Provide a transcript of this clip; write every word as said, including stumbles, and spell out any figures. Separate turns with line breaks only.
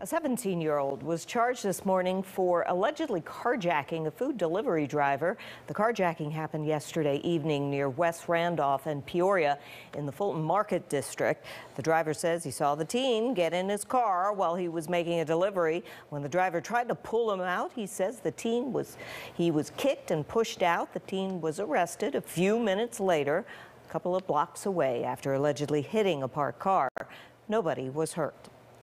A seventeen-year-old was charged this morning for allegedly carjacking a food delivery driver. The carjacking happened yesterday evening near West Randolph and Peoria in the Fulton Market District. The driver says he saw the teen get in his car while he was making a delivery. When the driver tried to pull him out, he says the teen was he was kicked and pushed out. The teen was arrested a few minutes later, a couple of blocks away, after allegedly hitting a parked car. Nobody was hurt.